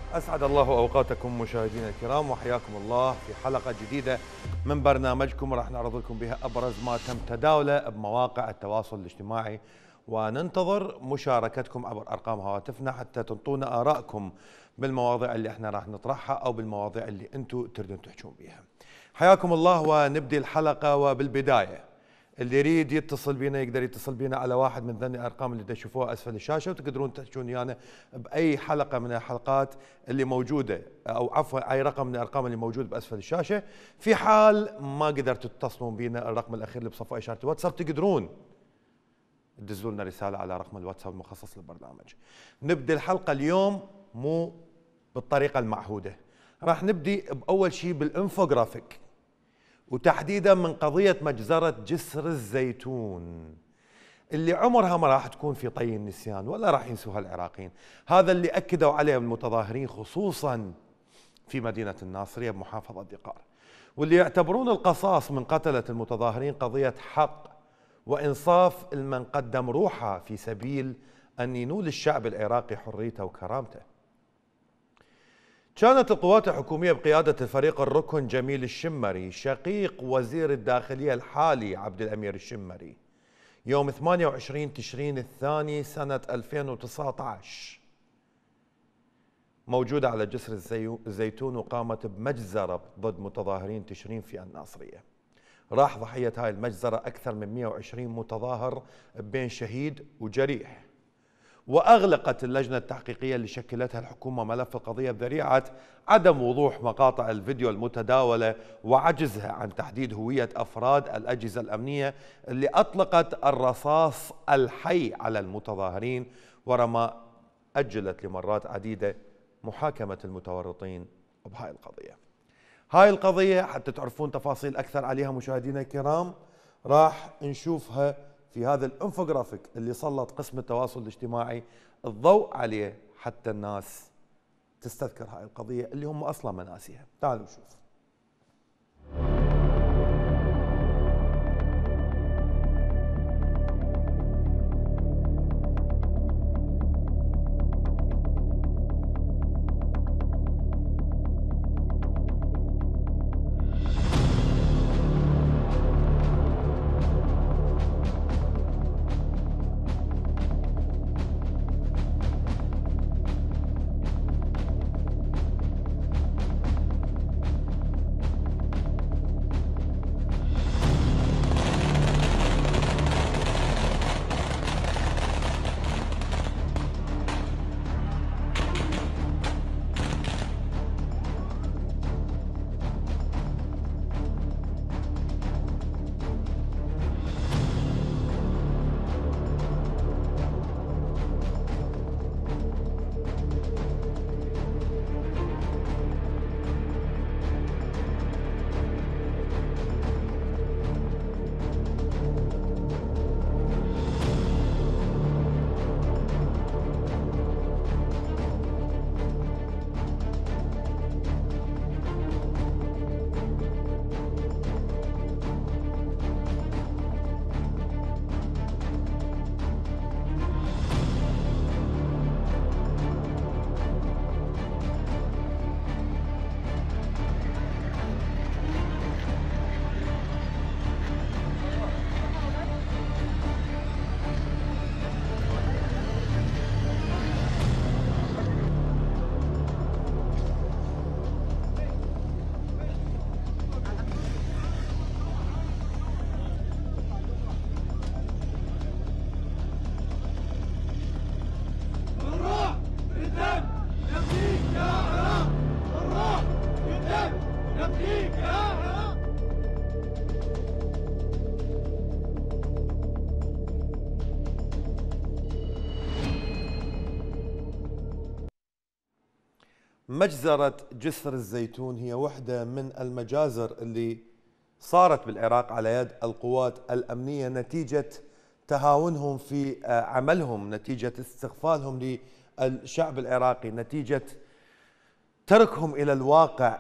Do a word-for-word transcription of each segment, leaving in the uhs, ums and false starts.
أسعد الله أوقاتكم مشاهدينا الكرام، وحياكم الله في حلقة جديدة من برنامجكم راح نعرض لكم بها أبرز ما تم تداوله بمواقع التواصل الاجتماعي، وننتظر مشاركتكم عبر أرقام هواتفنا حتى تنطونا آرائكم بالمواضيع اللي احنا راح نطرحها أو بالمواضيع اللي أنتم تريدون تحجون بها. حياكم الله، ونبدي الحلقة. وبالبداية اللي يريد يتصل بينا يقدر يتصل بينا على واحد من ذني الارقام اللي تشوفوها اسفل الشاشه، وتقدرون تحجون ويانا باي حلقه من الحلقات اللي موجوده، او عفوا اي رقم من الارقام اللي موجود باسفل الشاشه. في حال ما قدرتوا تتصلون بينا، الرقم الاخير اللي بصفه اشاره الواتساب تقدرون تدزوا لنا رساله على رقم الواتساب المخصص للبرنامج. نبدا الحلقه اليوم مو بالطريقه المعهوده، راح نبدي باول شيء بالانفوغرافيك، وتحديدا من قضية مجزرة جسر الزيتون اللي عمرها ما راح تكون في طي النسيان ولا راح ينسوها العراقيين. هذا اللي أكدوا عليه المتظاهرين خصوصا في مدينة الناصرية بمحافظة دقار، واللي يعتبرون القصاص من قتلة المتظاهرين قضية حق وإنصاف لمن قدم روحه في سبيل أن ينول الشعب العراقي حريته وكرامته. كانت القوات الحكومية بقيادة الفريق الركن جميل الشمري شقيق وزير الداخلية الحالي عبد الأمير الشمري يوم ثمانية وعشرين تشرين الثاني سنة ألفين وتسعة عشر موجودة على جسر الزيتون، وقامت بمجزرة ضد متظاهرين تشرين في الناصرية. راح ضحية هاي المجزرة أكثر من مئة وعشرين متظاهر بين شهيد وجريح، وأغلقت اللجنة التحقيقية اللي شكلتها الحكومة ملف القضية بذريعة عدم وضوح مقاطع الفيديو المتداولة وعجزها عن تحديد هوية أفراد الأجهزة الأمنية اللي أطلقت الرصاص الحي على المتظاهرين، ورما أجلت لمرات عديدة محاكمة المتورطين بهاي القضية. هاي القضية حتى تعرفون تفاصيل أكثر عليها مشاهدينا الكرام راح نشوفها في هذا الانفوغرافيك اللي سلط قسم التواصل الاجتماعي الضوء عليه حتى الناس تستذكر هاي القضية اللي هم أصلا مناسيها. تعالوا نشوف. مجزرة جسر الزيتون هي واحدة من المجازر اللي صارت بالعراق على يد القوات الأمنية نتيجة تهاونهم في عملهم، نتيجة استغفالهم للشعب العراقي، نتيجة تركهم إلى الواقع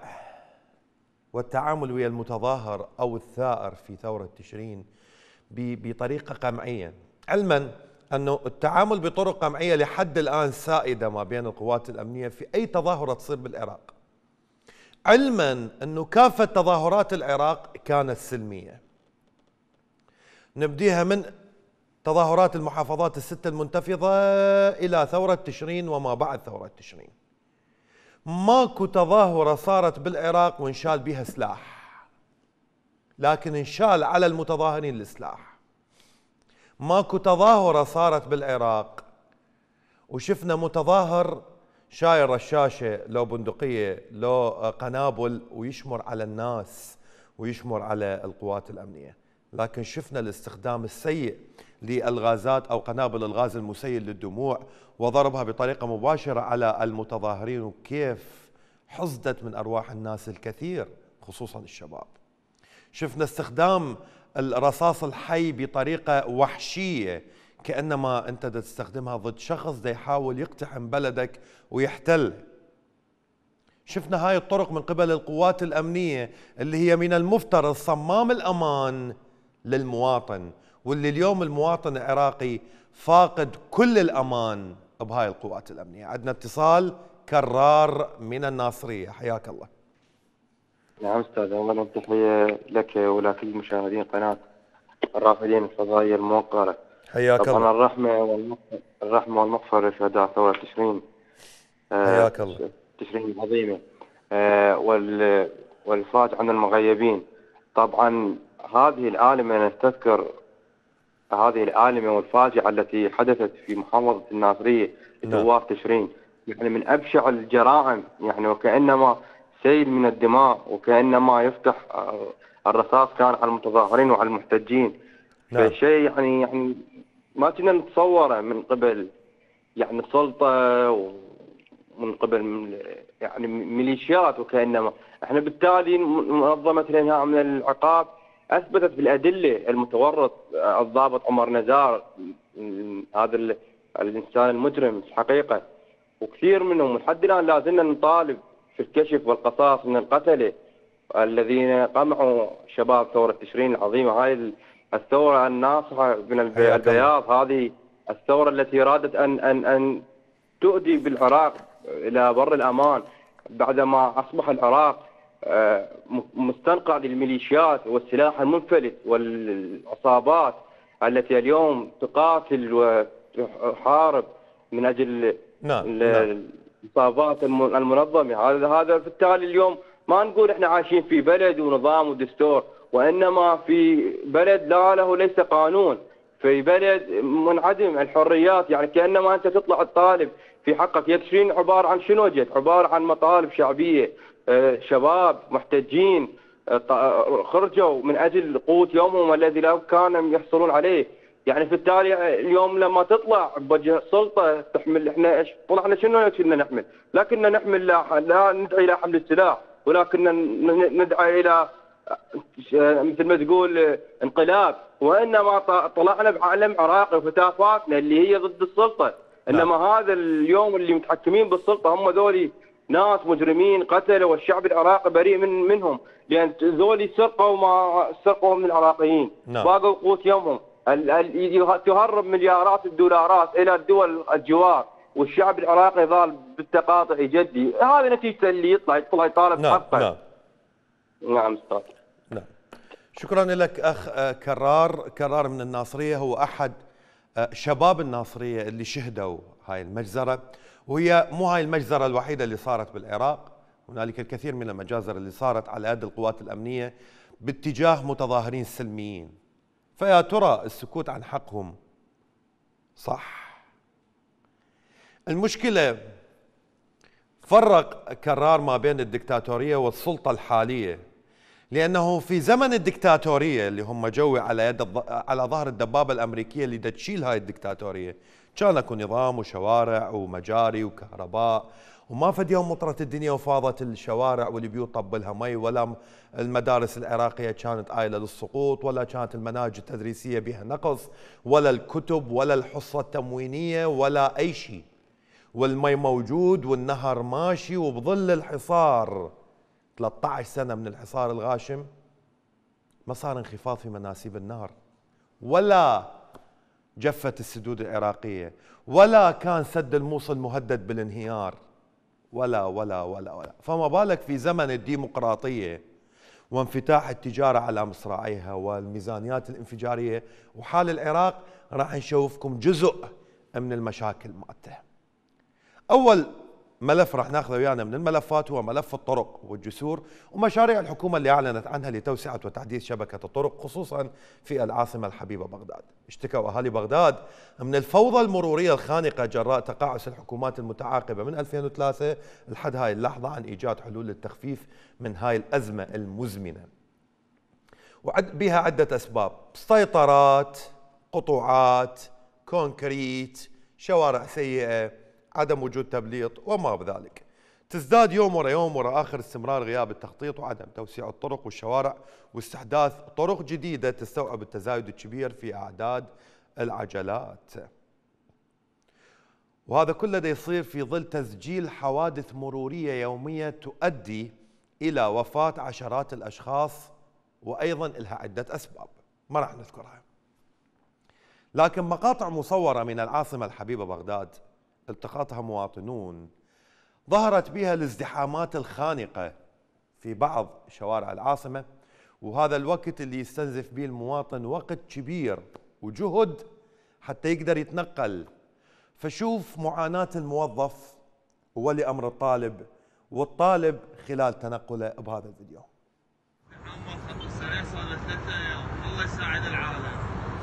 والتعامل ويا المتظاهر أو الثائر في ثورة تشرين بطريقة قمعية، علما أنه التعامل بطرق قمعية لحد الآن سائدة ما بين القوات الأمنية في أي تظاهرة تصير بالعراق، علما أنه كافة تظاهرات العراق كانت سلمية. نبديها من تظاهرات المحافظات الستة المنتفضة إلى ثورة تشرين وما بعد ثورة تشرين. ماكو تظاهرة صارت بالعراق وانشال بها سلاح، لكن انشال على المتظاهرين السلاح. ماكو تظاهرة صارت بالعراق وشفنا متظاهر شايل رشاشة لو بندقية لو قنابل ويشمر على الناس ويشمر على القوات الأمنية، لكن شفنا الاستخدام السيء للغازات أو قنابل الغاز المسيل للدموع وضربها بطريقة مباشرة على المتظاهرين، وكيف حصدت من أرواح الناس الكثير خصوصا الشباب. شفنا استخدام الرصاص الحي بطريقة وحشية كأنما أنت تستخدمها ضد شخص دا يحاول يقتحم بلدك ويحتل. شفنا هاي الطرق من قبل القوات الأمنية اللي هي من المفترض صمام الأمان للمواطن، واللي اليوم المواطن العراقي فاقد كل الأمان بهاي القوات الأمنية. عندنا اتصال كرار من الناصرية، حياك الله. نعم أستاذ، أولا تحية لك ولكل مشاهدين قناة الرافدين الفضائية الموقرة. حياك الله. طبعا الرحمة والمغفرة الرحمة والمغفرة لشهداء ثورة تشرين. حياك الله. تشرين العظيمة والإفراج عن المغيبين. طبعا هذه الآلمة نستذكر هذه الآلمة والفاجعة التي حدثت في محافظة الناصرية لثوار تشرين، يعني من أبشع الجرائم، يعني وكأنما سيل من الدماء وكأنما يفتح الرصاص كان على المتظاهرين وعلى المحتجين. نعم. فشيء يعني يعني ما كنا نتصوره من قبل يعني السلطة ومن قبل يعني ميليشيات، وكأنما احنا بالتالي منظمة الإنهاء من العقاب أثبتت بالأدلة المتورط الضابط عمر نزار، هذا الإنسان المجرم حقيقة، وكثير منهم لحد الآن لازلنا نطالب في الكشف والقصاص من القتلة الذين قمعوا شباب ثورة تشرين العظيمة. هاي الثورة الناصحة من البياض، هذه الثورة التي أرادت أن أن أن تؤدي بالعراق إلى بر الأمان بعدما أصبح العراق مستنقع للميليشيات والسلاح المنفلت والعصابات التي اليوم تقاتل وتحارب من أجل نعم. العصابات المنظمة. هذا هذا بالتالي اليوم ما نقول احنا عايشين في بلد ونظام ودستور، وإنما في بلد لا له ليس قانون، في بلد منعدم الحريات. يعني كأنما أنت تطلع الطالب في حقك. يتشرين عبارة عن شنو جت؟ عبارة عن مطالب شعبية، شباب محتجين خرجوا من أجل قوت يومهم الذي لا كانوا يحصلون عليه. يعني في التالي اليوم لما تطلع بوجه السلطة تحمل، احنا ايش طلعنا شنو كنا نحمل؟ لكننا نحمل لا, لا ندعي إلى حمل السلاح، ولكننا ندعي إلى مثل ما تقول انقلاب، وإنما طلعنا بعالم عراقي وفتافاتنا اللي هي ضد السلطة. إنما هذا اليوم اللي متحكمين بالسلطة هم ذولي ناس مجرمين قتلوا، والشعب العراقي بريء من منهم، لأن ذولي سرقوا ما سرقوا من العراقيين. نعم. باقوا قوت يومهم، تهرب مليارات الدولارات إلى الدول الجوار، والشعب العراقي ظل بالتقاطع جدي. هذه نتيجة اللي يطلع يطلع يطالب نعم. حقه. نعم نعم استاذ. نعم. شكرا لك أخ كرار. كرار من الناصرية هو أحد شباب الناصرية اللي شهدوا هاي المجزرة، وهي مو هاي المجزرة الوحيدة اللي صارت بالعراق، هنالك الكثير من المجازر اللي صارت على يد القوات الأمنية باتجاه متظاهرين سلميين. فيا ترى السكوت عن حقهم صح؟ المشكلة فرق كرار ما بين الدكتاتورية والسلطة الحالية، لأنه في زمن الدكتاتورية اللي هم جوي على يد الض... على ظهر الدبابة الأمريكية اللي دا تشيل هاي الدكتاتورية، كان اكو نظام وشوارع ومجاري وكهرباء، وما فد يوم مطرت الدنيا وفاضت الشوارع والبيوت طبلها مي، ولا المدارس العراقية كانت آيلة للسقوط، ولا كانت المناهج التدريسية بها نقص، ولا الكتب ولا الحصة التموينية ولا أي شيء، والمي موجود والنهر ماشي، وبظل الحصار ثلاثة عشر سنة من الحصار الغاشم ما صار انخفاض في مناسيب النهر، ولا جفت السدود العراقية، ولا كان سد الموصل مهدد بالانهيار، ولا ولا ولا ولا فما بالك في زمن الديمقراطية وانفتاح التجارة على مصراعيها والميزانيات الانفجارية. وحال العراق راح نشوفكم جزء من المشاكل مالته. أول ملف راح ناخذه ويانا من الملفات هو ملف الطرق والجسور ومشاريع الحكومة اللي أعلنت عنها لتوسعة وتحديث شبكة الطرق خصوصا في العاصمة الحبيبة بغداد. اشتكوا أهالي بغداد من الفوضى المرورية الخانقة جراء تقاعس الحكومات المتعاقبة من ألفين وثلاثة لحد هاي اللحظة عن إيجاد حلول للتخفيف من هاي الأزمة المزمنة، وعد بها عدة أسباب: سيطرات، قطوعات، كونكريت، شوارع سيئة، عدم وجود تبليط وما بذلك. تزداد يوم ورا يوم ورا آخر استمرار غياب التخطيط وعدم توسيع الطرق والشوارع واستحداث طرق جديدة تستوعب التزايد الكبير في أعداد العجلات. وهذا كله دا يصير في ظل تسجيل حوادث مرورية يومية تؤدي إلى وفاة عشرات الأشخاص، وأيضا لها عدة أسباب ما راح نذكرها. لكن مقاطع مصورة من العاصمة الحبيبة بغداد التقطها مواطنون ظهرت بها الازدحامات الخانقة في بعض شوارع العاصمة، وهذا الوقت اللي يستنزف به المواطن وقت كبير وجهد حتى يقدر يتنقل. فشوف معاناة الموظف وولي أمر الطالب والطالب خلال تنقله بهذا الفيديو. خمس سنين صار له ثلاثة أيام، الله يساعد العالم.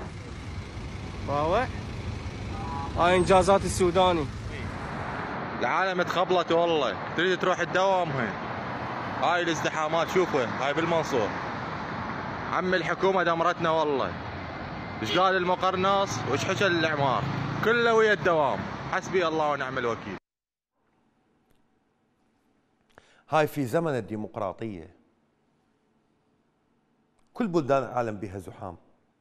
واضح؟ هاي إنجازات السوداني. العالم تخبلت والله، تريد تروح الدوام هين. هاي الازدحامات شوفها، هاي بالمنصور. عم الحكومة دمرتنا والله. ايش قال المقرناص وايش حكى الاعمار؟ كله ويا الدوام، حسبي الله ونعم الوكيل. هاي في زمن الديمقراطية كل بلدان العالم بها زحام،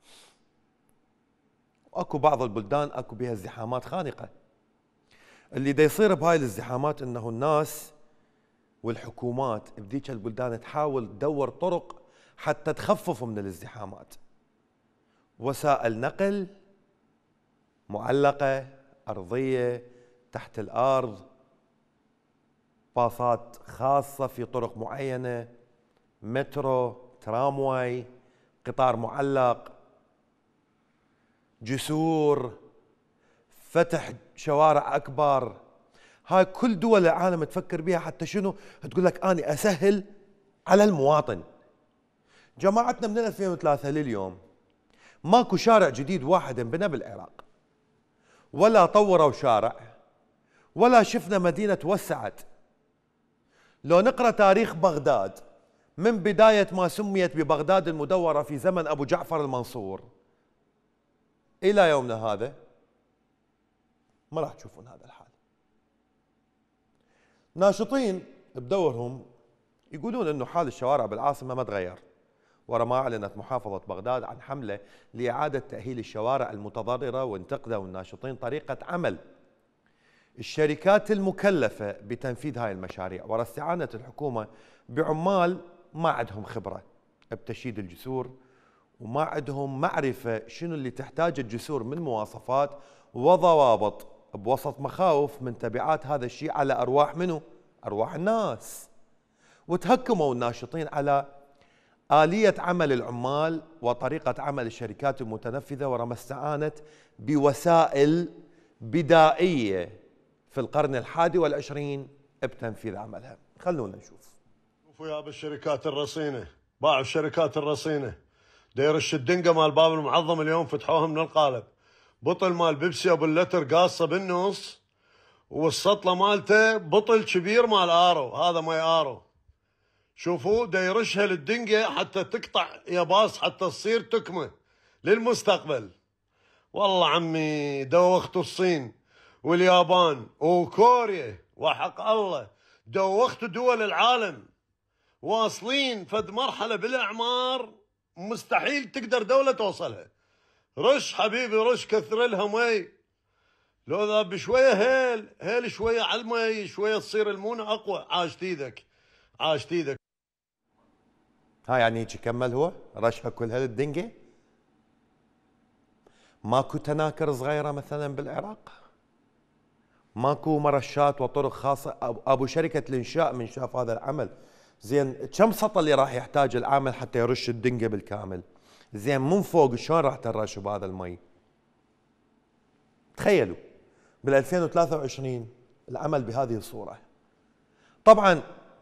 واكو بعض البلدان اكو بها ازدحامات خانقة. اللي دا يصير بهاي الازدحامات انه الناس والحكومات بذيك البلدان تحاول تدور طرق حتى تخفف من الازدحامات. وسائل نقل معلقة، أرضية، تحت الأرض، باصات خاصة في طرق معينة، مترو، ترامواي، قطار معلق، جسور، فتح شوارع أكبر. هاي كل دول العالم تفكر بها حتى شنو؟ تقول لك أنا أسهل على المواطن. جماعتنا من ألفين وثلاثة لليوم ماكو شارع جديد واحد انبنى بالعراق، ولا طوروا شارع، ولا شفنا مدينة توسعت. لو نقرأ تاريخ بغداد من بداية ما سميت ببغداد المدورة في زمن أبو جعفر المنصور إلى يومنا هذا ما راح تشوفون هذا الحال. ناشطين بدورهم يقولون انه حال الشوارع بالعاصمة ما تغير، ورا ما اعلنت محافظة بغداد عن حملة لإعادة تأهيل الشوارع المتضررة، وانتقدوا الناشطين طريقة عمل الشركات المكلفة بتنفيذ هاي المشاريع، ورا استعانة الحكومة بعمال ما عندهم خبرة بتشييد الجسور، وما عندهم معرفة شنو اللي تحتاج الجسور من مواصفات وضوابط، بوسط مخاوف من تبعات هذا الشيء على أرواح منو؟ أرواح الناس. وتهكموا الناشطين على آلية عمل العمال وطريقة عمل الشركات المتنفذة، ورغم استعانت بوسائل بدائية في القرن الحادي والعشرين بتنفيذ عملها. خلونا نشوف. شوفوا يا بالشركات الرصينة، باعوا الشركات الرصينة، ديرش الدنقة مال باب المعظم اليوم فتحوها من القالب، بطل مال بيبسي ابو اللتر قاصه بالنص، والسطله مالته بطل كبير مال ارو، هذا ماي ارو. شوفوا دا يرشها للدنقه حتى تقطع يا باص حتى تصير تكمه للمستقبل. والله عمي دوختوا الصين واليابان وكوريا وحق الله، دوختوا دول العالم، واصلين فد مرحله بالاعمار مستحيل تقدر دوله توصلها. رش حبيبي رش، كثر لها مي، لو ذا بشويه هيل هيل شويه على المي شويه تصير المونه اقوى. عاشت ايدك عاشت ايدك. ها يعني هيك كمل هو رشها كلها للدنقه. ماكو تناكر صغيرة مثلا بالعراق؟ ماكو مرشات وطرق خاصة؟ ابو شركة الانشاء من شاف هذا العمل، زين كم سطل اللي راح يحتاج العامل حتى يرش الدنقة بالكامل؟ زين من فوق شلون راح ترش بهذا المي؟ تخيلوا بال ألفين وثلاثة وعشرين العمل بهذه الصورة. طبعا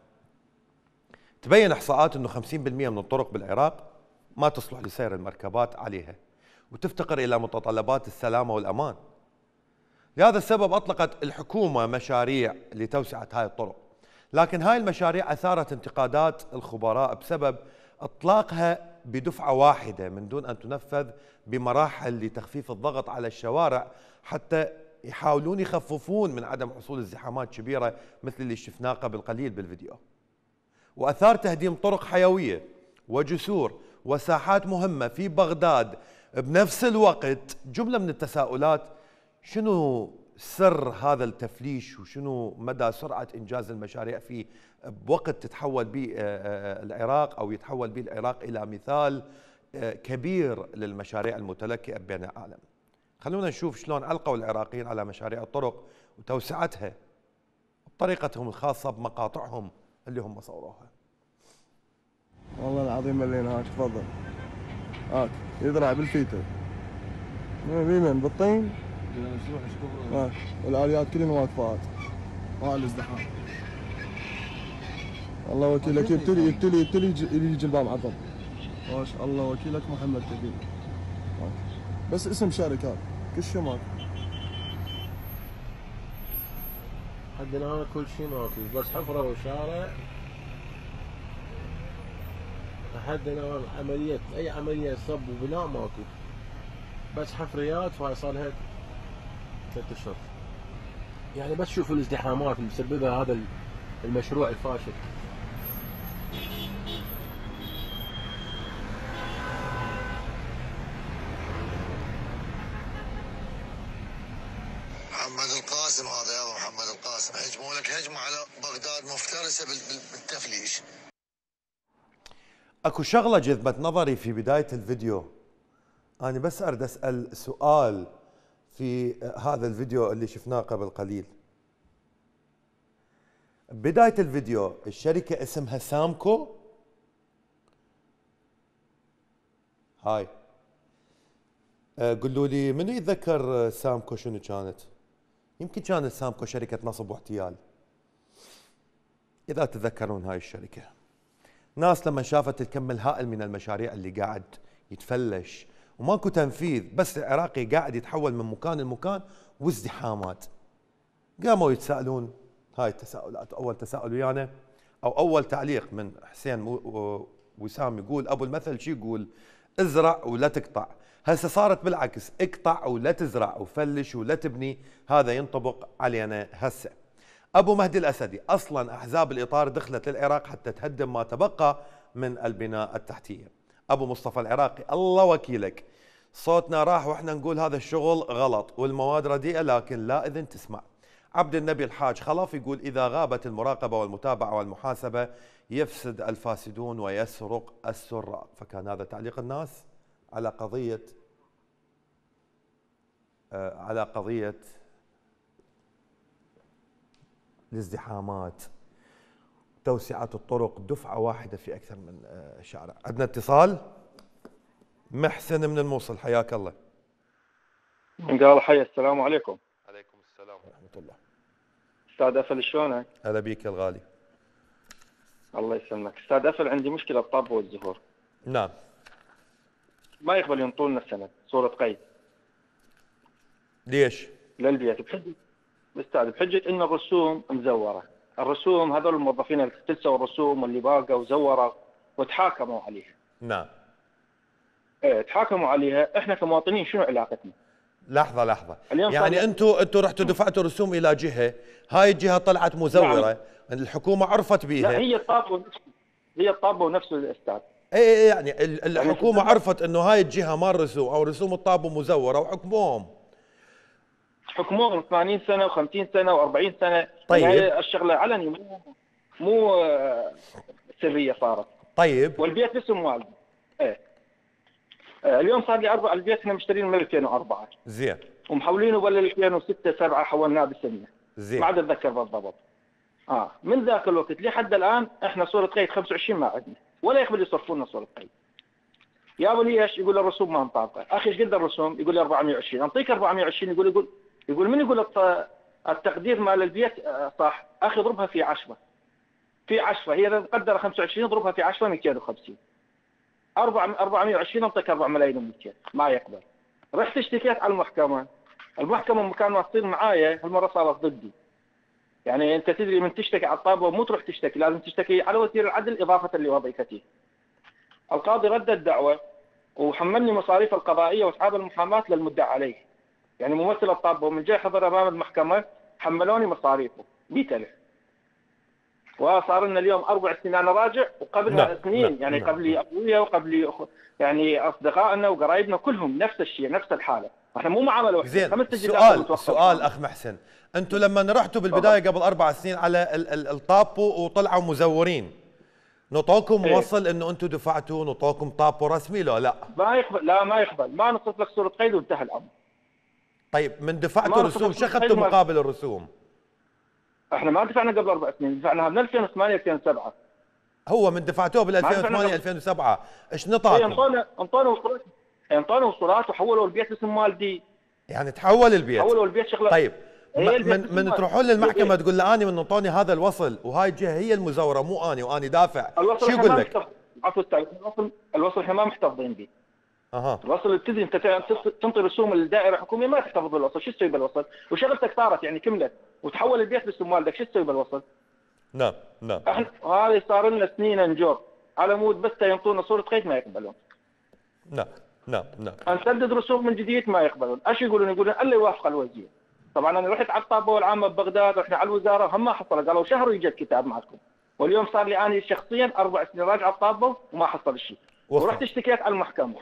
تبين احصاءات انه خمسين بالمئة من الطرق بالعراق ما تصلح لسير المركبات عليها وتفتقر الى متطلبات السلامة والامان. لهذا السبب اطلقت الحكومة مشاريع لتوسعة هاي الطرق، لكن هاي المشاريع اثارت انتقادات الخبراء بسبب اطلاقها بدفعة واحدة من دون ان تنفذ بمراحل لتخفيف الضغط على الشوارع، حتى يحاولون يخففون من عدم حصول ازدحامات كبيرة مثل اللي شفناه قبل قليل بالفيديو. واثار تهديم طرق حيوية وجسور وساحات مهمة في بغداد بنفس الوقت جملة من التساؤلات. شنو سر هذا التفليش وشنو مدى سرعة إنجاز المشاريع فيه بوقت تتحول به العراق أو يتحول به العراق إلى مثال كبير للمشاريع المتلكئة بين العالم؟ خلونا نشوف شلون علقوا العراقيين على مشاريع الطرق وتوسعتها بطريقتهم الخاصة بمقاطعهم اللي هم صوروها. والله العظيم ملينا هاك. تفضل هاك يزرع بالفيتة بمن بالطين هاك، والآليات كلهن واقفات وهاي الازدحام. الله وكيلك يبتلي يبتلي يبتلي يجي الباب عظم. ما شاء الله وكيلك محمد كبير. بس اسم شركات كل شيء ماكو. عندنا هنا كل شيء ماكو، بس حفرة وشارع. عندنا عملية أي عملية صب وبناء ماكو، بس حفريات وهاي صار لها ثلاث أشهر. يعني بس شوفوا الازدحامات اللي مسببها هذا المشروع الفاشل. محمد القاسم هذا يا ابو محمد القاسم، هجموا لك هجمه على بغداد مفترسه بالتفليش. اكو شغله جذبت نظري في بدايه الفيديو، انا بس اريد اسال سؤال في هذا الفيديو اللي شفناه قبل قليل. بدايه الفيديو الشركه اسمها سامكو، هاي قولوا لي منو يتذكر سامكو شنو كانت؟ يمكن كانت سامكو شركة نصب واحتيال، إذا تتذكرون هاي الشركة. ناس لما شافت الكم الهائل من المشاريع اللي قاعد يتفلش وماكو تنفيذ، بس العراقي قاعد يتحول من مكان لمكان وازدحامات، قاموا يتساءلون هاي التساؤلات. أول تساؤل ويانا أو أول تعليق من حسين وسام يقول أبو المثل شي يقول؟ ازرع ولا تقطع. هسه صارت بالعكس، اقطع ولا تزرع وفلش ولا تبني، هذا ينطبق علينا هسه. ابو مهدي الاسدي، اصلا احزاب الاطار دخلت للعراق حتى تهدم ما تبقى من البناء التحتيه. ابو مصطفى العراقي، الله وكيلك صوتنا راح واحنا نقول هذا الشغل غلط والمواد رديئه لكن لا اذن تسمع. عبد النبي الحاج خلف يقول اذا غابت المراقبه والمتابعه والمحاسبه يفسد الفاسدون ويسرق السراق. فكان هذا تعليق الناس على قضية آه على قضية الازدحامات، توسعة الطرق دفعة واحدة في أكثر من آه شارع. عندنا اتصال. محسن من الموصل، حياك الله. قال حي، السلام عليكم. عليكم السلام ورحمة الله. أستاذ أفل شلونك؟ هلا بيك يا الغالي. الله يسلمك. أستاذ أفل عندي مشكلة بالطب والزهور. نعم. ما يقبل ينطولنا السند صورة قيد. ليش؟ للبيت بحجة استاذ بحجة ان الرسوم مزورة. الرسوم هذول الموظفين اللي تلسوا الرسوم واللي باقوا وزوروا وتحاكموا عليها. نعم. ايه تحاكموا عليها، احنا كمواطنين شنو علاقتنا؟ لحظة لحظة، يعني انتم انتم رحتوا دفعتوا رسوم الى جهة، هاي الجهة طلعت مزورة. نعم. الحكومة عرفت بيها. لا هي الطابة هي الطابة ونفسه الاستاذ. اي يعني الحكومة عرفت انه هاي الجهة مال رسوم او رسوم الطابة مزورة وحكموهم. حكموهم ثمانين سنة وخمسين سنة وأربعين سنة. طيب. يعني الشغلة علني مو مو سرية صارت. طيب. والبيت باسم والدي. ايه. اليوم صار لي اربع البيت احنا مشترينه من ألفين وأربعة زين ومحولينه بال ألفين وستة سبعة حولناه بسنه زين ما عاد اتذكر بالضبط. اه من ذاك الوقت لحد الان احنا صوره قيد خمسة وعشرين ما عندنا ولا يقبل يصرفوا لنا صوره قيد. يا لي ايش؟ يقول الرسوم ما مطابقه. اخي ايش قد الرسوم؟ يقول لي أربعمائة وعشرين. انطيك أربعمائة وعشرين يقول يقول يقول من يقول التقدير مال البيت صح؟ اخي اضربها في عشرة في عشرة هي اذا مقدره خمسة وعشرين اضربها في عشرة مئتين وخمسين. أربعمائة وعشرين انطيك أربعة ملايين ومئتين ما يقبل. رحت اشتكيت على المحكمه. المحكمه كانوا واصلين معايا هالمره صارت ضدي. يعني انت تدري من تشتكي على الطابه مو تروح تشتكي لازم تشتكي على وزير العدل اضافه لوظيفتي. القاضي رد الدعوه وحملني مصاريف القضائيه واسعاد المحاماه للمدعى عليه. يعني ممثل الطابه ومن جاي حضر امام المحكمه حملوني مصاريفه مئة ألف. وصار لنا اليوم اربع سنين انا راجع وقبلها نعم. سنين نعم. يعني نعم. قبلي ابويا وقبلي أخ... يعني اصدقائنا وقرايبنا كلهم نفس الشيء نفس الحاله. احنا مو معامله واحده. زين سؤال سؤال اخ محسن، انتم لما رحتوا بالبدايه قبل اربع سنين على الطابو وطلعوا مزورين نطوكم إيه؟ وصل انه انتم دفعتوا نطوكم طابو رسمي لو لا؟ ما يقبل لا ما يقبل ما نصرف لك صوره قيد وانتهى الامر. طيب من دفعتوا رسوم شو اخذتوا مقابل الرسوم؟ احنا ما دفعنا قبل اربع سنين دفعناها من ألفين وثمانية ألفين وسبعة. هو من دفعتوه بال ألفين وثمانية ألفين وسبعة ايش نطاكم؟ اي انطونا انطونا وصولات انطونا وصولات وحولوا البيت اسم والدي. يعني تحول البيت؟ حولوا البيت شغله. طيب من من تروحون للمحكمه تقول له اني من انطوني هذا الوصل وهاي الجهه هي المزوره مو اني واني دافع شو يقول لك؟ عفوا استاذ الوصل الوصل احنا ما محتفظين به. اها الوصل اللي تدري انت تنطي رسوم الدائره الحكوميه ما تحتفظ بالوصل شو تسوي بالوصل؟ وشغلتك صارت يعني كملت وتحول البيت باسم والدك شو تسوي بالوصل؟ نعم نعم احنا هذه صار لنا سنين نجور على مود بس ينطونا صوره قيد ما يقبلون. نعم نعم نعم نسدد رسوم من جديد ما يقبلون. ايش يقولون؟ يقولون الا يوافق الوزير. طبعا انا رحت على الطابه العامه ببغداد رحنا على الوزاره هم ما حصل قالوا شهر ويجي الكتاب معكم. واليوم صار لي انا شخصيا اربع سنين راجع على الطابه وما حصل شيء. ورحت اشتكيت على المحكمه.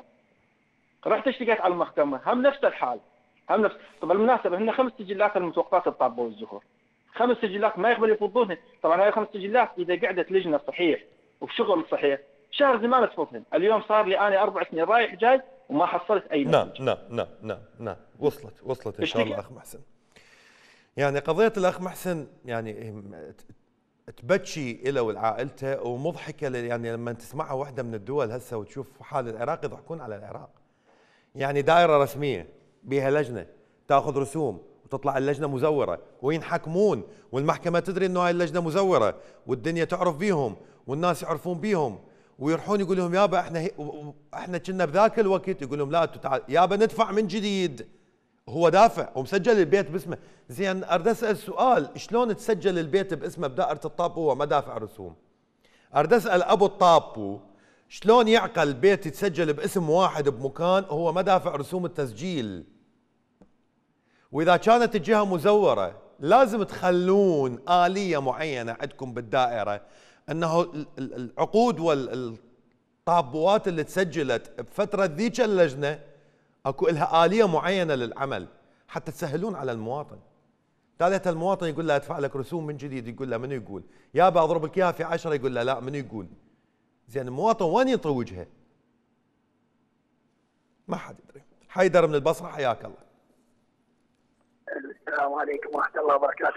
رحت اشتكيت على المحكمه هم نفس الحال هم نفس. طب بالمناسبه هن خمس سجلات المتوقفات الطابه والزهور. خمس سجلات ما يقبل يفضونهن. طبعا هاي خمس سجلات اذا قعدت لجنه صحيح وبشغل صحيح شهر زمان تفوتهن. اليوم صار لي انا اربع سنين رايح جاي وما حصلت اي نعم نعم نعم نعم نعم وصلت وصلت ان شاء الله اخ محسن. يعني قضيه الاخ محسن يعني تبكي إله ولعائلته ومضحكه يعني لما تسمعها واحده من الدول هسه وتشوف حال العراق يضحكون على العراق. يعني دائره رسميه بها لجنه تاخذ رسوم وتطلع اللجنه مزوره وينحكمون والمحكمه تدري انه هاي اللجنه مزوره والدنيا تعرف بيهم والناس يعرفون بيهم ويروحون يقول لهم يابا احنا هي احنا كنا بذاك الوقت يقول لهم لا تعال يابا ندفع من جديد. هو دافع ومسجل البيت باسمه. زين اريد اسال سؤال شلون تسجل البيت باسمه بدائره الطابو وهو ما دافع رسوم؟ اريد اسال ابو الطابو شلون يعقل البيت يتسجل باسم واحد بمكان وهو ما دافع رسوم التسجيل؟ واذا كانت الجهه مزوره لازم تخلون آلية معينه عندكم بالدائره انه العقود والطابوات اللي تسجلت بفتره ذيك اللجنه اكو لها آلية معينه للعمل حتى تسهلون على المواطن. ثالث المواطن يقول له ادفع لك رسوم من جديد يقول له منو يقول؟ يابا اضرب لك اياها في عشرة يقول له لا منو يقول؟ زين المواطن وين ينطي وجهه؟ ما حد يدري. حيدر من البصره حياك الله. السلام عليكم ورحمه الله وبركاته.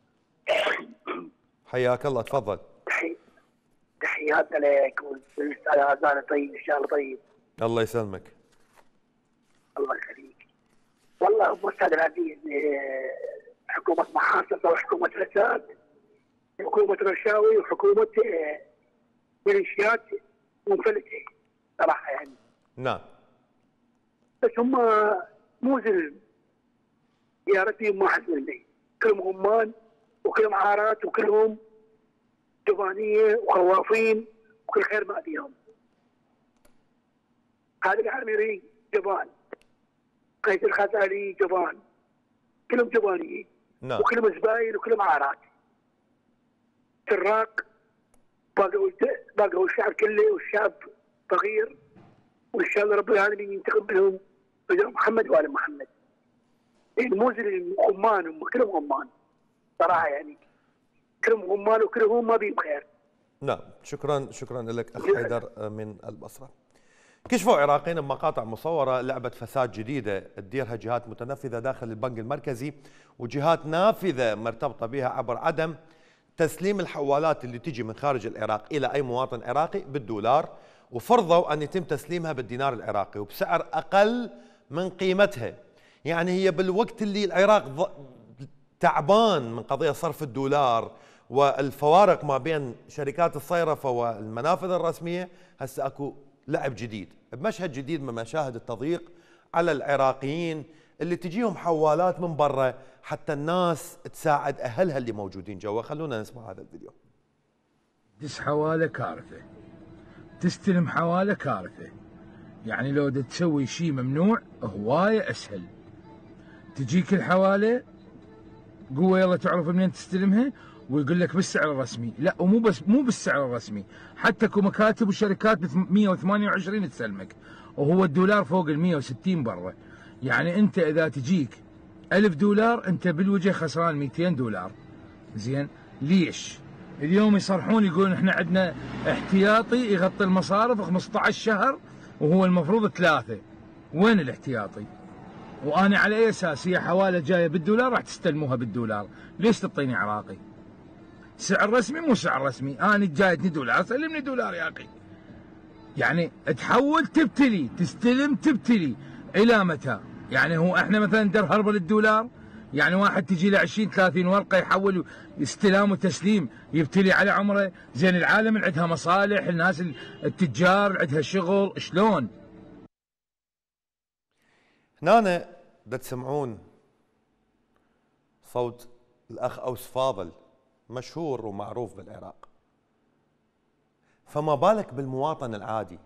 حياك الله تفضل. تحياتنا لك والاستاذ اذان طيب ان شاء الله طيب. الله يسلمك. الله يخليك. والله ابو استاذ العزيز حكومه محاصصه وحكومه فساد حكومه رشاوي وحكومه ميليشيات منفلته صراحه يعني. نعم. بس هم مو زلم يا ربي ما حد مني كلهم غمان وكلهم عارات وكلهم جبانيه وخوافين وكل خير ما فيهم. هذا العامري جبان قيس الخزالي جبان كلهم جبانيين. نعم. وكلهم زباين وكلهم عارات. سراق باقوا باقوا الشعب كله والشعب فقير وان شاء الله رب العالمين ينتقم منهم بدون محمد وال محمد. مو زي غمان هم كلهم غمان صراحه يعني كلهم غمان وكلهم ما بيهم خير. نعم شكرا شكرا لك اخ حيدر من البصره. كشفوا عراقيين بمقاطع مصورة لعبة فساد جديدة تديرها جهات متنفذة داخل البنك المركزي وجهات نافذة مرتبطة بها عبر عدم تسليم الحوالات اللي تجي من خارج العراق إلى أي مواطن عراقي بالدولار، وفرضوا أن يتم تسليمها بالدينار العراقي وبسعر أقل من قيمتها. يعني هي بالوقت اللي العراق تعبان من قضية صرف الدولار والفوارق ما بين شركات الصيرفة والمنافذ الرسمية، هسه اكو لعب جديد بمشهد جديد من مشاهد التضييق على العراقيين اللي تجيهم حوالات من برا حتى الناس تساعد اهلها اللي موجودين جوا. خلونا نسمع هذا الفيديو. دس حواله كارثه، تستلم حواله كارثه. يعني لو تسوي شيء ممنوع هوايه اسهل. تجيك الحواله قوه يلا تعرف منين تستلمها ويقول لك بالسعر الرسمي، لا ومو بس مو بالسعر الرسمي، حتى اكو مكاتب وشركات ب مئة وثمانية وعشرين تسلمك وهو الدولار فوق ال مئة وستين برا. يعني انت اذا تجيك ألف دولار انت بالوجه خسران مئتين دولار. زين ليش؟ اليوم يصرحون يقولون احنا عندنا احتياطي يغطي المصارف خمسة عشر شهر وهو المفروض ثلاثه. وين الاحتياطي؟ وانا على اي اساس هي حواله جايه بالدولار راح تستلموها بالدولار؟ ليش تعطيني عراقي؟ سعر رسمي مو سعر رسمي، انا جايتني دولار سلمني دولار يا اخي. يعني تحول تبتلي تستلم تبتلي الى متى؟ يعني هو احنا مثلا ندير هرب للدولار؟ يعني واحد تجي له عشرين ثلاثين ورقه يحول استلام وتسليم يبتلي على عمره. زين العالم عندها مصالح، الناس التجار عندها شغل، شلون؟ هنا دا تسمعون صوت الاخ اوس فاضل مشهور ومعروف بالعراق، فما بالك بالمواطن العادي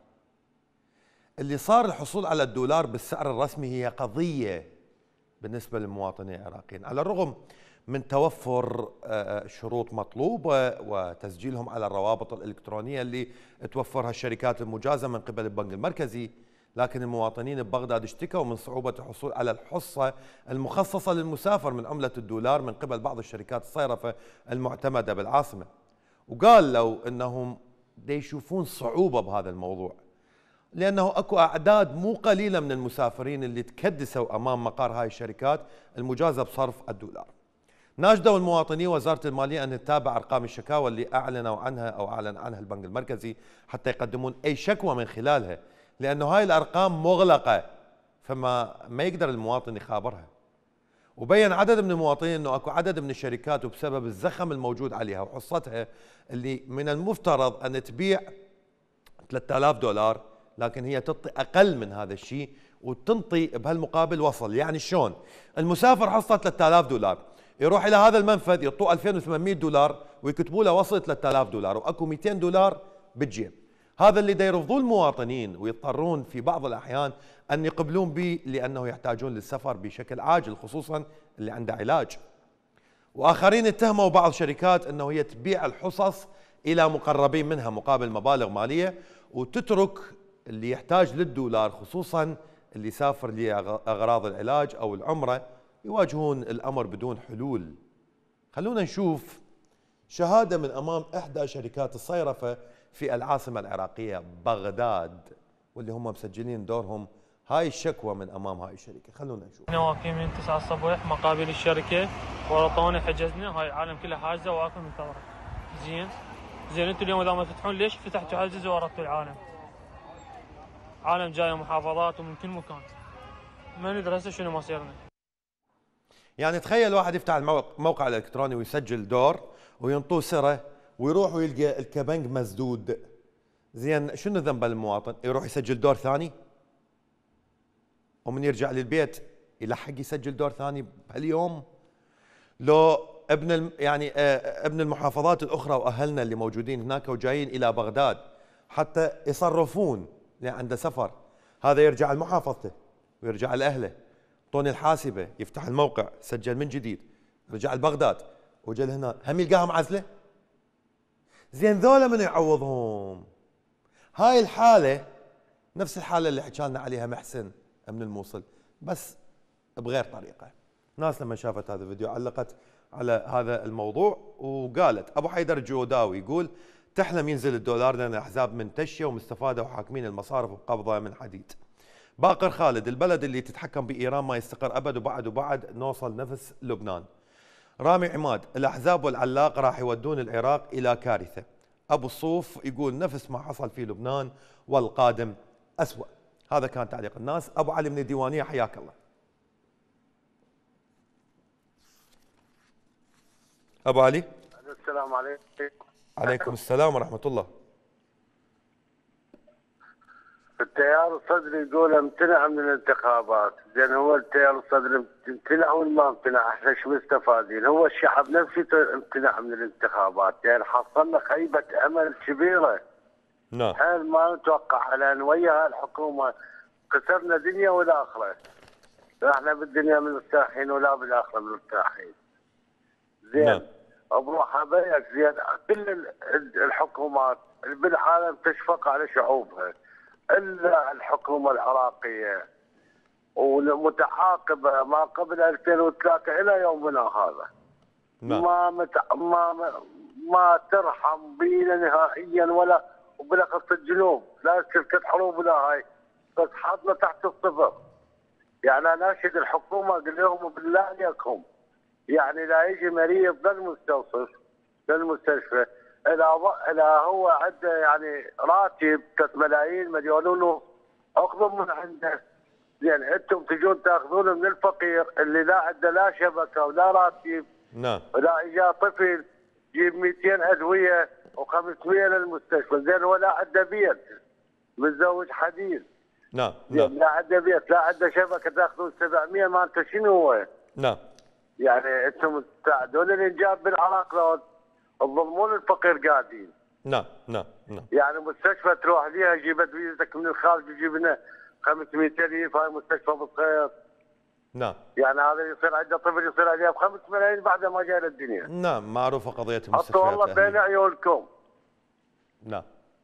اللي صار الحصول على الدولار بالسعر الرسمي هي قضية بالنسبة للمواطنين العراقيين، على الرغم من توفر شروط مطلوبة وتسجيلهم على الروابط الإلكترونية اللي توفرها الشركات المجازة من قبل البنك المركزي. لكن المواطنين ببغداد اشتكوا من صعوبة الحصول على الحصة المخصصة للمسافر من عملة الدولار من قبل بعض الشركات الصيرفة المعتمدة بالعاصمة، وقال لو انهم دي يشوفون صعوبة بهذا الموضوع لانه اكو اعداد مو قليلة من المسافرين اللي تكدسوا امام مقار هاي الشركات المجازة بصرف الدولار. ناشدوا المواطنين وزارة المالية ان تتابع ارقام الشكاوى اللي اعلنوا عنها او اعلن عنها البنك المركزي حتى يقدمون اي شكوى من خلالها، لأنه هاي الأرقام مغلقة فما ما يقدر المواطن يخابرها. وبين عدد من المواطنين أنه أكو عدد من الشركات وبسبب الزخم الموجود عليها وحصتها اللي من المفترض أن تبيع ثلاثة آلاف دولار، لكن هي تعطي أقل من هذا الشيء وتنطي بهالمقابل وصل. يعني شلون؟ المسافر حصته ثلاثة آلاف دولار يروح إلى هذا المنفذ يعطوه ألفين وثمانمئة دولار ويكتبوا له وصل ثلاثة آلاف دولار وأكو مئتين دولار بالجيب. هذا اللي دا يرفضوه المواطنين ويضطرون في بعض الأحيان أن يقبلون به لأنه يحتاجون للسفر بشكل عاجل، خصوصا اللي عنده علاج. وآخرين اتهموا بعض الشركات أنه هي تبيع الحصص إلى مقربين منها مقابل مبالغ مالية وتترك اللي يحتاج للدولار، خصوصا اللي يسافر لأغراض العلاج أو العمرة يواجهون الأمر بدون حلول. خلونا نشوف شهادة من أمام إحدى شركات الصيرفة في العاصمة العراقية بغداد واللي هم مسجلين دورهم هاي الشكوى من أمام هاي الشركة. خلونا نشوف. احنا واقفين من تسعة الصبح مقابل الشركة ورطونا حجزنا، هاي العالم كلها حاجزة واقف منتظرة. زين زين انتم اليوم اذا ما تفتحون ليش فتحتوا حجز ورطوا العالم؟ عالم جاية محافظات ومن كل مكان، ما ندري هسه شنو مصيرنا. يعني تخيل واحد يفتح الموقع الإلكتروني ويسجل دور وينطوه سرة ويروح ويلقى الكبنج مسدود. زين شنو ذنب المواطن؟ يروح يسجل دور ثاني ومن يرجع للبيت يلحق يسجل دور ثاني بهاليوم. لو ابن الم يعني آه ابن المحافظات الاخرى واهلنا اللي موجودين هناك وجايين الى بغداد حتى يصرفون لان عنده سفر، هذا يرجع لمحافظته ويرجع لاهله، طوني الحاسبه يفتح الموقع سجل من جديد، رجع لبغداد وجا لهنا هم يلقاها معزله. زين ذولا من يعوضهم؟ هاي الحالة نفس الحالة اللي حكى لنا عليها محسن من الموصل بس بغير طريقة. ناس لما شافت هذا الفيديو علقت على هذا الموضوع وقالت. أبو حيدر الجوداوي يقول تحلم ينزل الدولار لأن أحزاب منتشية ومستفادة وحاكمين المصارف وقبضة من حديد. باقر خالد: البلد اللي تتحكم بإيران ما يستقر أبد، وبعد وبعد نوصل نفس لبنان. رامي عماد: الأحزاب والعلاق راح يودون العراق إلى كارثة. أبو الصوف يقول نفس ما حصل في لبنان والقادم أسوأ. هذا كان تعليق الناس. أبو علي من الديوانية، حياك الله. أبو علي. السلام عليكم. عليكم السلام ورحمة الله. التيار الصدري يقول امتنع من الانتخابات، زين هو التيار الصدري امتنع ولا ما امتنع؟ احنا شو مستفادين؟ هو الشعب نفسه امتنع من الانتخابات، يعني حصلنا خيبة امل كبيرة. نعم. حال ما نتوقع، لان ويا هالحكومة خسرنا دنيا والاخرة. احنا بالدنيا مرتاحين ولا بالاخرة مرتاحين. زين. نعم. بروح ابيك زين كل الحكومات بالعالم تشفق على شعوبها الا الحكومه العراقيه، ومتعاقبه ما قبل ألفين وثلاثة الى يومنا هذا. نعم. ما مت... ما ما ترحم بينا نهائيا، ولا وبالاخص الجنوب، لا شركه حروب ولا هاي، بس حاطنا تحت الصفر. يعني انا اناشد الحكومه اقول لهم بالله عليكم، يعني لا يجي مريض للمستوصف للمستشفى اذا اذا هو عنده يعني راتب ثلاثة ملايين مليون ونص، اخذوا من عنده. زين انتم تجون تاخذون من الفقير اللي لا عنده لا شبكه ولا راتب. نعم. ولا اجا طفل جيب مئتين ادويه وخمسمئة للمستشفى، زين ولا عنده بيت متزوج حديد. نعم. نعم. لا عنده بيت، لا عنده شبكه، تاخذون سبعمئة، ما انت شنو هو؟ نعم. يعني انتم تساعدون الانجاب بالعراق لو تظلمون الفقير قاعدين. نعم. نعم. نعم. يعني مستشفى تروح ليها جيبت فيزتك من الخارج وتجيب لنا خمسمئة ألف، هاي مستشفى بالخير. نعم. يعني هذا يصير عنده طفل يصير عليه بخمس ملايين بعد ما جاء للدنيا. نعم، معروفة قضية حطوا المستشفيات والله بين عيونكم. نعم.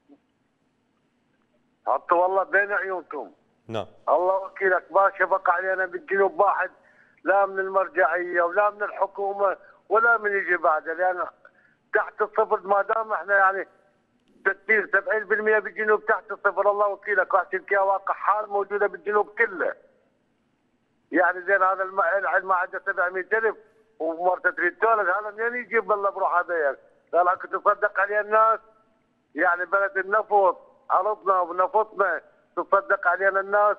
حطوا والله بين عيونكم. نعم. الله وكيلك ما شفق علينا بالجنوب واحد، لا من المرجعيه ولا من الحكومه ولا من يجي بعده، لان تحت الصفر ما دام احنا يعني ستين سبعين بالمئة بالجنوب تحت الصفر. الله وكيلك واحد واقع حال موجوده بالجنوب كله. يعني زين هذا العلم ما عنده سبعمئة ألف ومرته تريد تولد، هذا منين يجيب بالله بروح هذا؟ قال كنت تصدق عليه الناس، يعني بلد النفط عرضنا ونفطنا تصدق علينا الناس.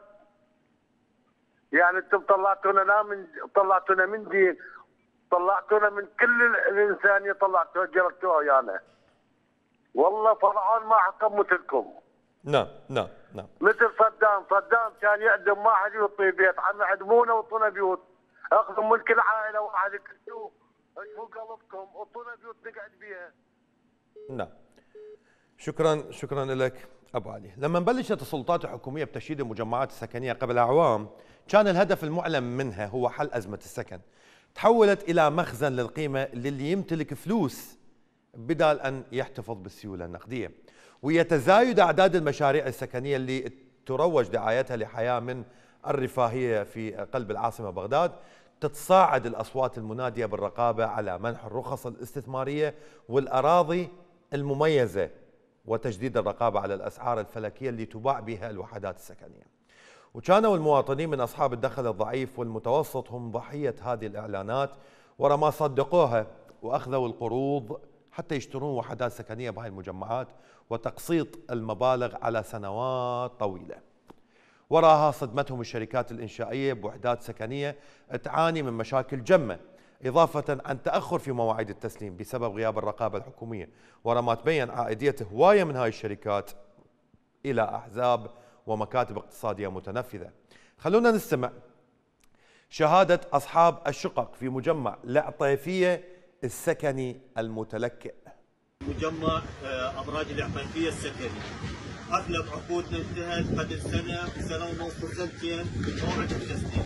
يعني انتم طلعتونا لا من طلعتونا من دين، طلعتونا من كل الانسانيه، طلعتوها جرتوها يعني. والله فرعون ما حكم مثلكم. نعم. نعم. نعم. مثل صدام، صدام كان يعدم ما حد يعطيه بيت، عم يعدمونا ويعطونا بيوت. اخذوا من كل عائله واحد كلتوه، اشفوا قلبكم، اعطونا بيوت نقعد بيها. نعم. شكرا شكرا لك ابو علي. لما بلشت السلطات الحكوميه بتشييد المجمعات السكنيه قبل اعوام، كان الهدف المعلن منها هو حل ازمه السكن. تحولت الى مخزن للقيمه للي يمتلك فلوس بدال ان يحتفظ بالسيوله النقديه. ويتزايد اعداد المشاريع السكنيه اللي تروج دعايتها لحياه من الرفاهيه في قلب العاصمه بغداد. تتصاعد الاصوات المناديه بالرقابه على منح الرخص الاستثماريه والاراضي المميزه، وتجديد الرقابه على الاسعار الفلكيه اللي تباع بها الوحدات السكنيه. وكانوا المواطنين من اصحاب الدخل الضعيف والمتوسط هم ضحيه هذه الاعلانات، ورا ما صدقوها واخذوا القروض حتى يشترون وحدات سكنيه بهاي المجمعات وتقسيط المبالغ على سنوات طويله. وراها صدمتهم الشركات الانشائيه بوحدات سكنيه تعاني من مشاكل جمه، اضافه عن تاخر في مواعيد التسليم بسبب غياب الرقابه الحكوميه، ورا ما تبين عائديه هوايه من هاي الشركات الى احزاب ومكاتب اقتصاديه متنفذه. خلونا نستمع شهاده اصحاب الشقق في مجمع العطيفيه السكني المتلكئ. مجمع ابراج العطيفيه السكني، اغلب عقودنا انتهت قبل سنه سنه ونص وسنتين من موعد التسليم،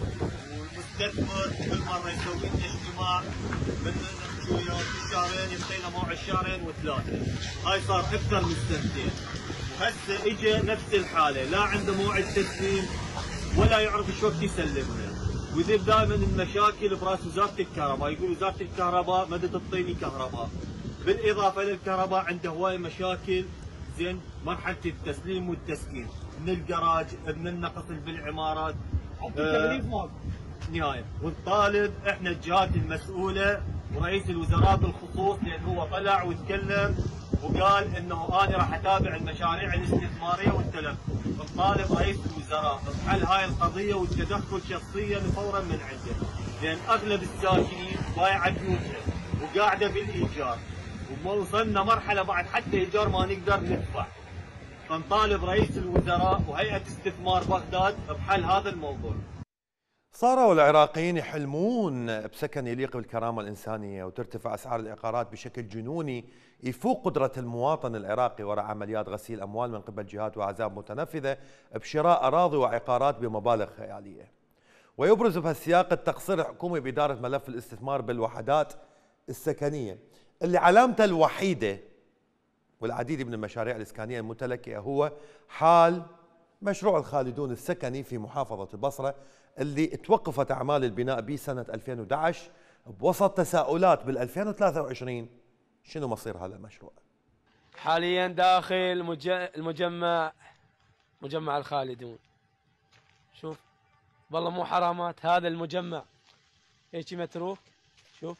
والمستثمر كل مره يسوي لنا اجتماع من نحكي وياه شهرين يعطينا موعد شهرين وثلاثه، هاي صار اكثر من سنتين، وهسه اجى نفس الحاله، لا عنده موعد تسليم ولا يعرف ايش وقت يسلمنا، ويذيب دائما المشاكل براس وزاره الكهرباء، يقول وزاره الكهرباء ما تعطيني كهرباء، بالاضافه للكهرباء عنده هواي مشاكل. زين مرحله التسليم والتسكين من الجراج، من النقص بالعمارات، التغليف ماكو نهايه. ونطالب احنا الجهات المسؤوله ورئيس الوزراء بالخصوص، لان هو طلع وتكلم وقال انه انا راح اتابع المشاريع الاستثماريه والتلف. نطالب رئيس الوزراء بحل هاي القضيه والتدخل شخصيا فورا من عنده، لان اغلب الساكنين بايعه بيوتهم وقاعده بالايجار، وما وصلنا مرحله بعد حتى ايجار ما نقدر ندفع. فنطالب رئيس الوزراء وهيئه استثمار بغداد بحل هذا الموضوع. صاروا العراقيين يحلمون بسكن يليق بالكرامة الإنسانية، وترتفع أسعار العقارات بشكل جنوني يفوق قدرة المواطن العراقي وراء عمليات غسيل أموال من قبل جهات وأحزاب متنفذة بشراء أراضي وعقارات بمبالغ خيالية. ويبرز بهالسياق التقصير الحكومي بإدارة ملف الاستثمار بالوحدات السكنية، اللي علامته الوحيدة والعديد من المشاريع الإسكانية المتلكئة هو حال مشروع الخالدون السكني في محافظة البصرة، اللي توقفت أعمال البناء به سنة ألفين وأحد عشر بوسط تساؤلات بال ألفين وثلاثة وعشرين شنو مصير هذا المشروع. حاليا داخل المجمع مجمع الخالدون. شوف والله مو حرامات، هذا المجمع هيك متروك. شوف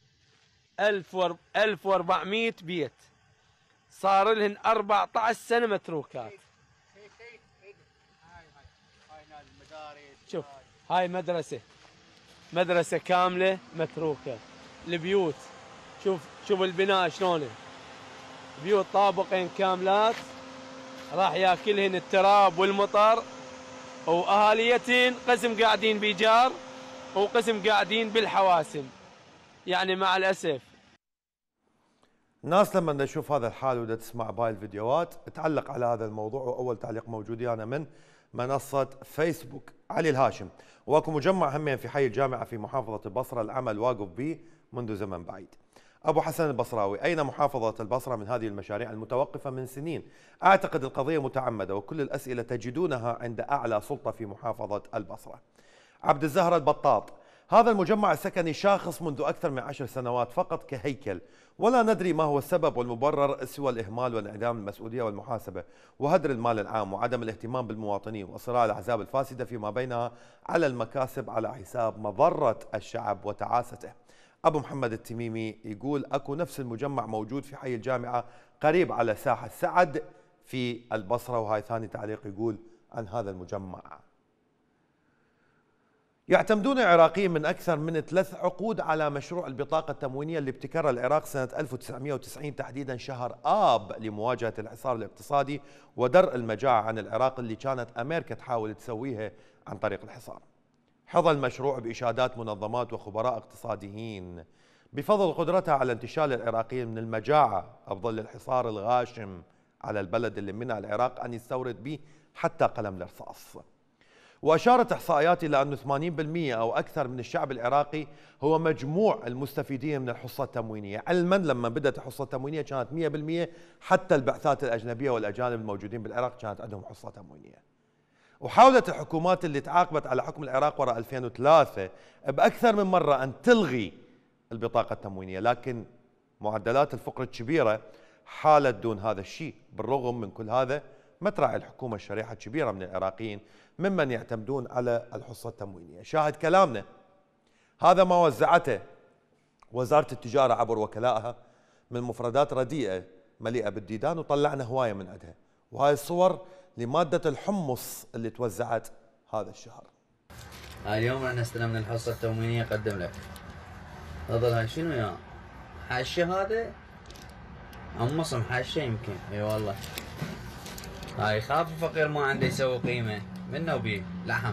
ألف وأربعمئة بيت صار لهن أربعة عشر سنة متروكات. شوف هاي مدرسة مدرسة كاملة متروكة. البيوت شوف شوف البناء شلونه، بيوت طابقين كاملات راح ياكلهن التراب والمطر، واهاليتهن قسم قاعدين بإيجار وقسم قاعدين بالحواسم. يعني مع الأسف الناس لما نشوف هذا الحال ودا تسمع بهاي الفيديوهات تعلق على هذا الموضوع، واول تعليق موجود انا من منصة فيسبوك علي الهاشم. واكو مجمع همين في حي الجامعة في محافظة البصرة العمل واقف به منذ زمن بعيد. أبو حسن البصراوي: أين محافظة البصرة من هذه المشاريع المتوقفة من سنين؟ أعتقد القضية متعمدة وكل الأسئلة تجدونها عند أعلى سلطة في محافظة البصرة. عبد الزهر البطاط: هذا المجمع السكني شاخص منذ أكثر من عشر سنوات فقط كهيكل، ولا ندري ما هو السبب والمبرر سوى الإهمال وانعدام المسؤولية والمحاسبة وهدر المال العام وعدم الاهتمام بالمواطنين وصراع الأحزاب الفاسدة فيما بينها على المكاسب على حساب مضرة الشعب وتعاسته. أبو محمد التميمي يقول: أكو نفس المجمع موجود في حي الجامعة قريب على ساحة سعد في البصرة. وهاي ثاني تعليق يقول عن هذا المجمع. يعتمدون العراقيين من أكثر من ثلاث عقود على مشروع البطاقة التموينية اللي ابتكرها العراق سنة ألف وتسعمئة وتسعين تحديدا شهر آب لمواجهة الحصار الاقتصادي ودرء المجاعة عن العراق اللي كانت أمريكا تحاول تسويها عن طريق الحصار. حظى المشروع بإشادات منظمات وخبراء اقتصاديين بفضل قدرتها على انتشال العراقيين من المجاعة أفضل الحصار الغاشم على البلد اللي منع العراق أن يستورد به حتى قلم الرصاص. وأشارت إحصائيات إلى أن ثمانين بالمئة أو أكثر من الشعب العراقي هو مجموع المستفيدين من الحصة التموينية، علما لما بدأت الحصة التموينية كانت مئة بالمئة، حتى البعثات الأجنبية والأجانب الموجودين بالعراق كانت عندهم حصة تموينية. وحاولت الحكومات اللي تعاقبت على حكم العراق وراء ألفين وثلاثة بأكثر من مرة أن تلغي البطاقة التموينية، لكن معدلات الفقر الكبيرة حالت دون هذا الشيء. بالرغم من كل هذا ما تراعي الحكومة الشريحة الكبيرة من العراقيين ممن يعتمدون على الحصة التموينية. شاهد كلامنا هذا ما وزعته وزارة التجارة عبر وكلائها من مفردات رديئة مليئة بالديدان، وطلعنا هواية من عندها، وهاي الصور لمادة الحمص اللي توزعت هذا الشهر. هاي اليوم احنا استلمنا الحصة التموينية، قدم لك. تفضل. هاي شنو يا حاشة؟ هذا حمص محاشة يمكن. اي والله. هاي خاف الفقير ما عنده يسوي قيمة منه وبيه لحم.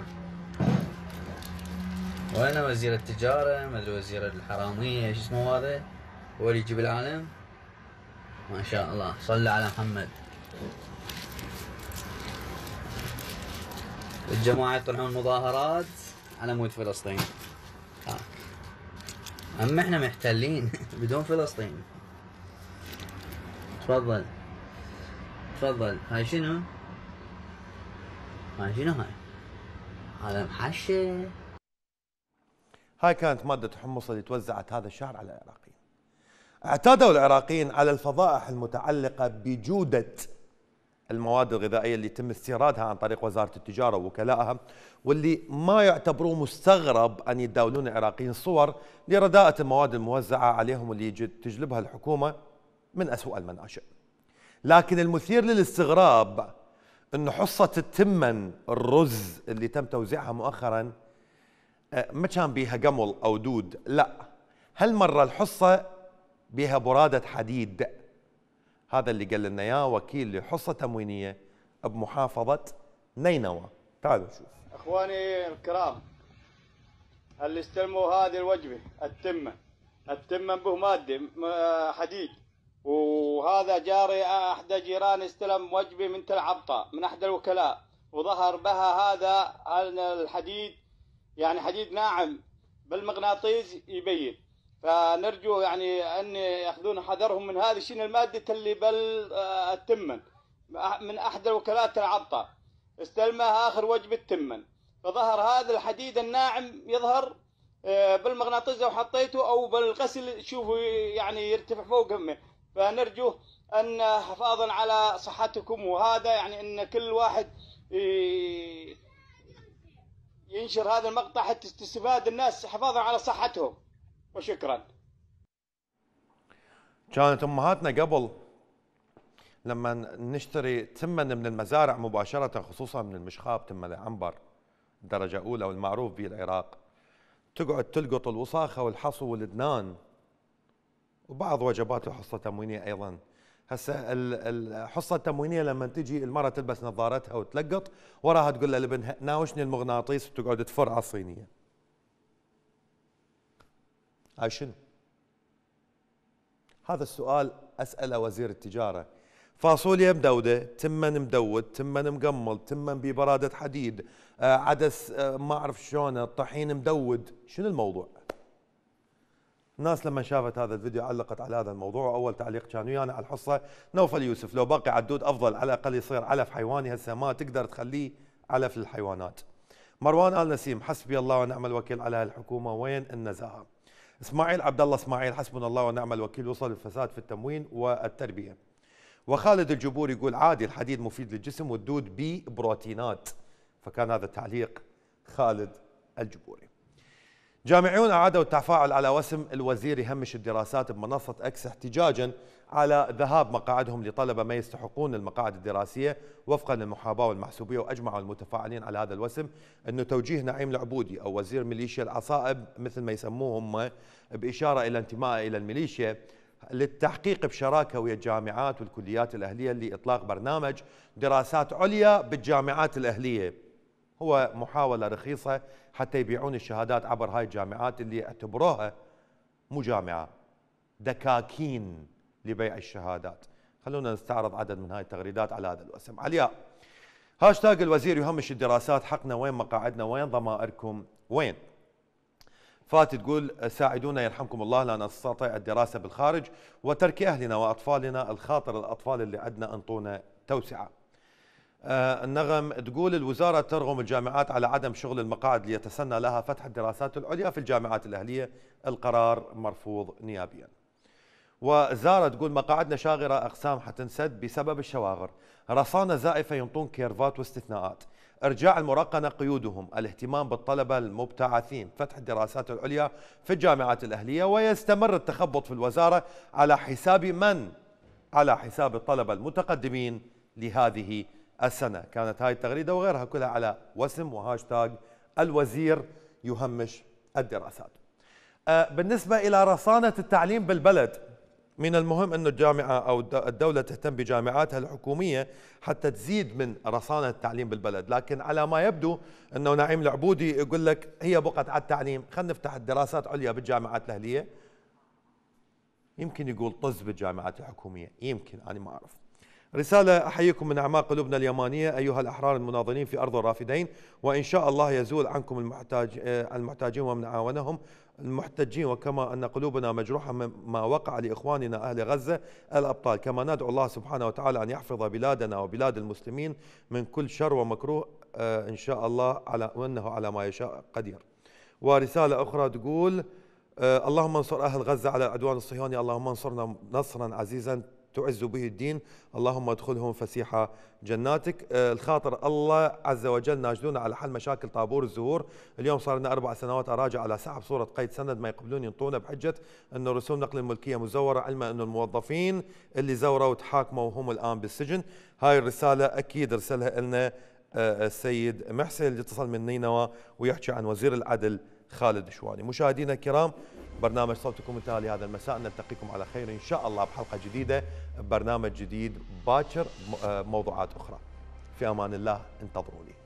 وين وزير التجارة؟ ما ادري وزير الحرامية شو اسمه هذا؟ هو اللي يجيب العالم؟ ما شاء الله. صلى على محمد. الجماعة يطلعون مظاهرات على مود فلسطين. ها. أما احنا محتلين بدون فلسطين. تفضل. تفضل. هاي شنو؟ هاي شنو هاي؟ هذا محشي. هاي كانت مادة الحمص اللي توزعت هذا الشهر على العراقيين. اعتادوا العراقيين على الفضائح المتعلقة بجودة المواد الغذائية اللي يتم استيرادها عن طريق وزارة التجارة ووكلائها، واللي ما يعتبروه مستغرب أن يتداولون العراقيين صور لرداءة المواد الموزعة عليهم اللي تجلبها الحكومة من أسوأ المناشئ. لكن المثير للاستغراب أن حصة التمن الرز اللي تم توزيعها مؤخرا ما كان بيها قمل أو دود، لا، هالمرة الحصة بها برادة حديد. هذا اللي قال لنا اياه وكيل لحصة تموينية بمحافظة نينوى. تعالوا نشوف. اخواني الكرام، اللي استلموا هذه الوجبة التمن، التمن به مادة حديد، وهذا جاري احدى جيراني استلم وجبة من تل عبطة من احدى الوكلاء، وظهر بها هذا الحديد، يعني حديد ناعم بالمغناطيس يبين. فنرجو يعني ان ياخذون حذرهم من هذه الشيء، الماده اللي بالتمن من احدى الوكالات العبطه استلمها اخر وجبه تمن، فظهر هذا الحديد الناعم يظهر بالمغناطيس لو حطيته او بالغسل شوفوا يعني يرتفع فوق همه. فنرجو ان حفاظا على صحتكم، وهذا يعني ان كل واحد ينشر هذا المقطع حتى تستفاد الناس حفاظا على صحتهم. وشكرا. كانت امهاتنا قبل لما نشتري تمن من المزارع مباشره، خصوصا من المشخاب، تمن العنبر درجه اولى والمعروف به العراق، تقعد تلقط الوساخه والحصو والدنان وبعض وجبات الحصه التموينيه ايضا. هسه الحصه التموينيه لما تجي المراه تلبس نظارتها وتلقط، وراها تقول لابنها ناوشني المغناطيس، وتقعد تفر على الصينيه. هاي شنو؟ هذا السؤال أسأله وزير التجارة. فاصوليا مدودة، تمن مدود، تمن مقمل، تمن ببرادة حديد، آه عدس آه ما أعرف شلون، الطحين مدود، شنو الموضوع؟ الناس لما شافت هذا الفيديو علقت على هذا الموضوع، وأول تعليق كان ويانا على الحصة نوفل يوسف، لو باقي عدود أفضل، على الأقل يصير علف حيواني، هسه ما تقدر تخليه علف للحيوانات. مروان آل نسيم، حسبي الله ونعم الوكيل على هالحكومة، وين النزاهة؟ اسماعيل عبد الله اسماعيل، حسبنا الله ونعم الوكيل، وصل الفساد في التموين والتربيه. وخالد الجبور يقول عادي الحديد مفيد للجسم والدود بي بروتينات. فكان هذا التعليق خالد الجبوري. جامعيون اعادوا التفاعل على وسم الوزير يهمش الدراسات بمنصه اكس احتجاجا على ذهاب مقاعدهم لطلبه ما يستحقون المقاعد الدراسيه وفقا للمحاباه والمحسوبيه. واجمعوا المتفاعلين على هذا الوسم انه توجيه نعيم العبودي او وزير ميليشيا العصائب مثل ما يسموهم هم، باشاره الى انتمائه الى الميليشيا، للتحقيق بشراكه ويا الجامعات والكليات الاهليه لاطلاق برنامج دراسات عليا بالجامعات الاهليه. هو محاوله رخيصه حتى يبيعون الشهادات عبر هاي الجامعات اللي يعتبروها مو جامعه، دكاكين لبيع الشهادات. خلونا نستعرض عدد من هاي التغريدات على هذا الوسم. علياء، هاشتاج الوزير يهمش الدراسات، حقنا وين مقاعدنا وين ضمائركم وين؟ فاتي تقول ساعدونا يرحمكم الله لا نستطيع الدراسة بالخارج وترك أهلنا وأطفالنا، الخاطر الأطفال اللي عندنا انطونا توسعة. آه النغم تقول الوزارة ترغم الجامعات على عدم شغل المقاعد ليتسنى لها فتح الدراسات العليا في الجامعات الأهلية، القرار مرفوض نيابيا. وزارة تقول مقاعدنا شاغرة، أقسام حتنسد بسبب الشواغر، رصانة زائفة ينطون كيرفات واستثناءات، إرجاع المرقنة قيودهم، الاهتمام بالطلبة المبتعثين، فتح الدراسات العليا في الجامعات الأهلية، ويستمر التخبط في الوزارة على حساب من؟ على حساب الطلبة المتقدمين لهذه السنة. كانت هاي التغريدة وغيرها كلها على وسم وهاشتاج الوزير يهمش الدراسات. أه بالنسبة إلى رصانة التعليم بالبلد، من المهم أن الجامعة أو الدولة تهتم بجامعاتها الحكومية حتى تزيد من رصانة التعليم بالبلد، لكن على ما يبدو أنه نعيم العبودي يقول لك هي بقت على التعليم، خلينا نفتح الدراسات عليا بالجامعات الأهلية. يمكن يقول طز بالجامعات الحكومية، يمكن، أنا ما أعرف. رسالة أحييكم من أعماق قلوبنا اليمانية أيها الأحرار المناضلين في أرض الرافدين، وإن شاء الله يزول عنكم المحتاج المحتاجين ومن عاونهم المحتجين، وكما أن قلوبنا مجروحة مما وقع لإخواننا أهل غزة الأبطال، كما ندعو الله سبحانه وتعالى أن يحفظ بلادنا وبلاد المسلمين من كل شر ومكروه إن شاء الله، على وأنه على ما يشاء قدير. ورسالة أخرى تقول آه اللهم انصر أهل غزة على العدوان الصهيوني، اللهم انصرنا نصرا عزيزا تعز به الدين، اللهم ادخلهم فسيح جناتك. آه الخاطر الله عز وجل ناجدون على حل مشاكل طابور الزهور. اليوم صار لنا أربع سنوات أراجع على سحب صورة قيد سند ما يقبلون ينطونا بحجة أنه رسوم نقل الملكية مزورة، علما أنه الموظفين اللي زوروا وتحاكموا وهم الآن بالسجن. هاي الرسالة أكيد رسلها لنا آه السيد محسن اللي اتصل من نينوى ويحكي عن وزير العدل خالد شواني. مشاهدينا الكرام، برنامج صوتكم انتهى لهذا المساء، نلتقيكم على خير إن شاء الله بحلقة جديدة ببرنامج جديد باكر موضوعات أخرى. في أمان الله، انتظروني.